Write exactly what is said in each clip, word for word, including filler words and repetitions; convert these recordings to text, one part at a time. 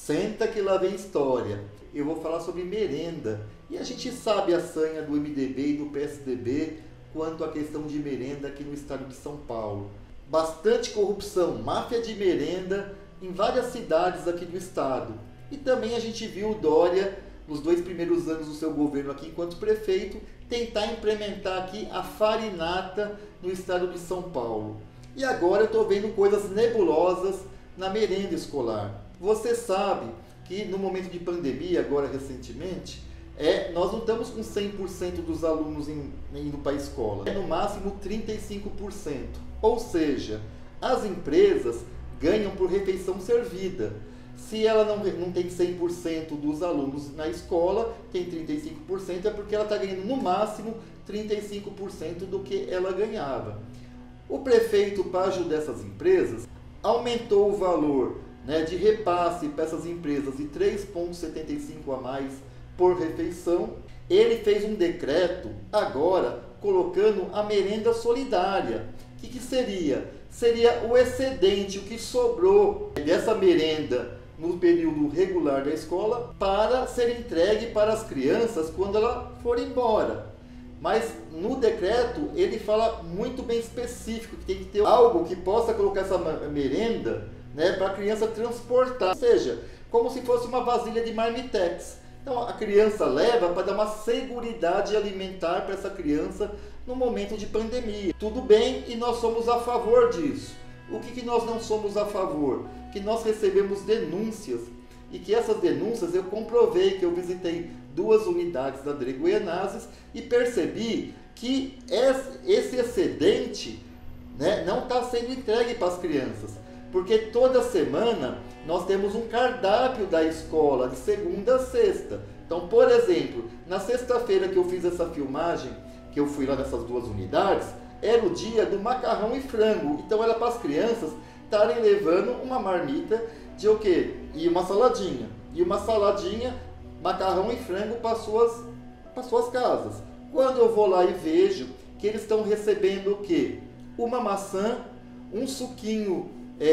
Senta que lá vem história. Eu vou falar sobre merenda. E a gente sabe a sanha do M D B e do P S D B quanto à questão de merenda aqui no estado de São Paulo. Bastante corrupção, máfia de merenda em várias cidades aqui do estado. E também a gente viu o Dória, nos dois primeiros anos do seu governo aqui enquanto prefeito, tentar implementar aqui a farinata no estado de São Paulo. E agora eu estou vendo coisas nebulosas na merenda escolar. Você sabe que no momento de pandemia, agora recentemente, é, nós não estamos com cem por cento dos alunos em, indo para a escola. É no máximo trinta e cinco por cento. Ou seja, as empresas ganham por refeição servida. Se ela não, não tem cem por cento dos alunos na escola, tem trinta e cinco por cento, é porque ela está ganhando no máximo trinta e cinco por cento do que ela ganhava. O prefeito, para ajudar essas empresas, aumentou o valor, né, de repasse para essas empresas de três vírgula setenta e cinco a mais por refeição. Ele fez um decreto agora colocando a merenda solidária. O que, que seria? Seria o excedente, o que sobrou dessa merenda no período regular da escola para ser entregue para as crianças quando ela for embora. Mas no decreto ele fala muito bem específico que tem que ter algo que possa colocar essa merenda, né, para a criança transportar, ou seja, como se fosse uma vasilha de marmitex. Então a criança leva para dar uma seguridade alimentar para essa criança no momento de pandemia. Tudo bem, e nós somos a favor disso. O que, que nós não somos a favor? Que nós recebemos denúncias, e que essas denúncias eu comprovei, que eu visitei duas unidades da Adre Guianazes e percebi que esse excedente, né, não está sendo entregue para as crianças. Porque toda semana nós temos um cardápio da escola, de segunda a sexta. Então, por exemplo, na sexta-feira que eu fiz essa filmagem, que eu fui lá nessas duas unidades, era o dia do macarrão e frango. Então era para as crianças estarem levando uma marmita de o quê? E uma saladinha. E uma saladinha, macarrão e frango para suas, para suas casas. Quando eu vou lá e vejo que eles estão recebendo o quê? Uma maçã, um suquinho,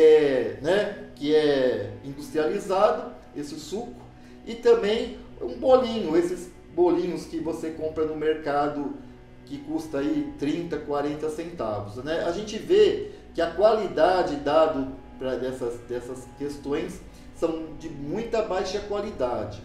É, né, que é industrializado, esse suco, e também um bolinho, esses bolinhos que você compra no mercado que custa aí trinta, quarenta centavos, né? A gente vê que a qualidade dada para dessas, dessas questões são de muita baixa qualidade.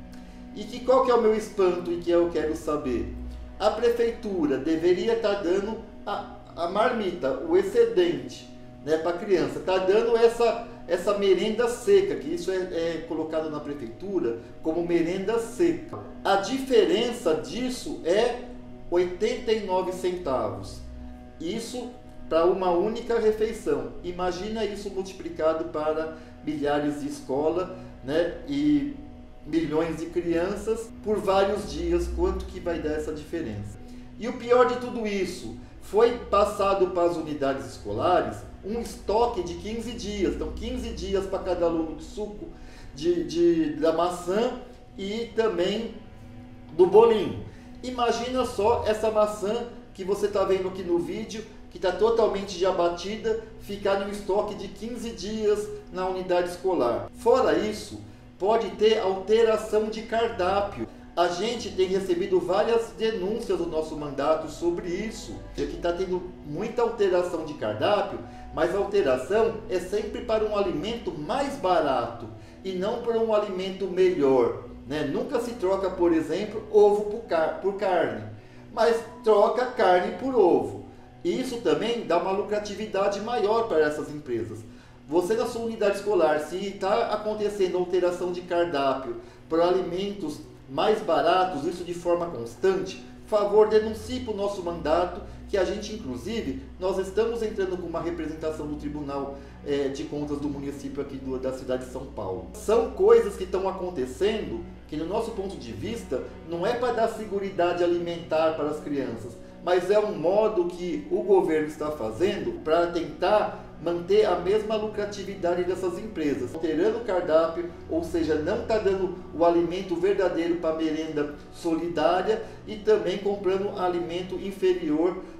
E que qual que é o meu espanto e que eu quero saber? A prefeitura deveria estar dando a, a marmita, o excedente, né, para a criança, está dando essa, essa merenda seca, que isso é, é colocado na prefeitura como merenda seca. A diferença disso é oitenta e nove centavos. Isso para uma única refeição. Imagina isso multiplicado para milhares de escolas, né, e milhões de crianças por vários dias, quanto que vai dar essa diferença. E o pior de tudo isso, foi passado para as unidades escolares um estoque de quinze dias. Então, quinze dias para cada aluno de suco de, de, da maçã e também do bolinho. Imagina só essa maçã que você está vendo aqui no vídeo, que está totalmente já batida, ficar no estoque de quinze dias na unidade escolar. Fora isso, pode ter alteração de cardápio. A gente tem recebido várias denúncias do nosso mandato sobre isso, que está tendo muita alteração de cardápio, mas a alteração é sempre para um alimento mais barato e não para um alimento melhor, né? Nunca se troca, por exemplo, ovo por, car por carne, mas troca carne por ovo. E isso também dá uma lucratividade maior para essas empresas. Você na sua unidade escolar, se está acontecendo alteração de cardápio para alimentos mais baratos, isso de forma constante, favor, denuncie para o nosso mandato, que a gente, inclusive, nós estamos entrando com uma representação do Tribunal eh, de Contas do município aqui do, da cidade de São Paulo. São coisas que estão acontecendo que, no nosso ponto de vista, não é para dar seguridade alimentar para as crianças, mas é um modo que o governo está fazendo para tentar manter a mesma lucratividade dessas empresas, alterando o cardápio, ou seja, não está dando o alimento verdadeiro para a merenda solidária e também comprando alimento inferior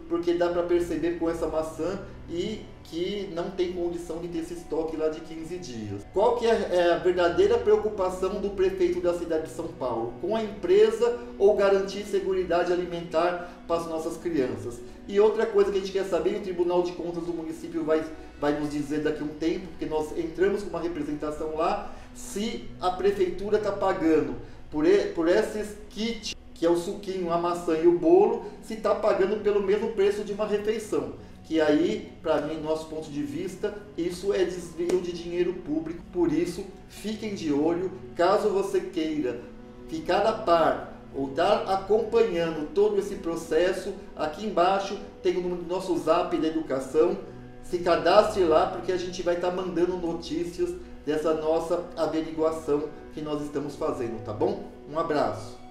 porque dá para perceber com essa maçã e que não tem condição de ter esse estoque lá de quinze dias. Qual que é a verdadeira preocupação do prefeito da cidade de São Paulo? Com a empresa ou garantir seguridade alimentar para as nossas crianças? E outra coisa que a gente quer saber, e o Tribunal de Contas do município vai, vai nos dizer daqui a um tempo, porque nós entramos com uma representação lá, se a prefeitura está pagando por, por esses kits, que é o suquinho, a maçã e o bolo, se está pagando pelo mesmo preço de uma refeição. Que aí, para mim, nosso ponto de vista, isso é desvio de dinheiro público. Por isso, fiquem de olho. Caso você queira ficar a par ou estar acompanhando todo esse processo, aqui embaixo tem o número do nosso Zap da Educação. Se cadastre lá, porque a gente vai estar mandando notícias dessa nossa averiguação que nós estamos fazendo, tá bom? Um abraço.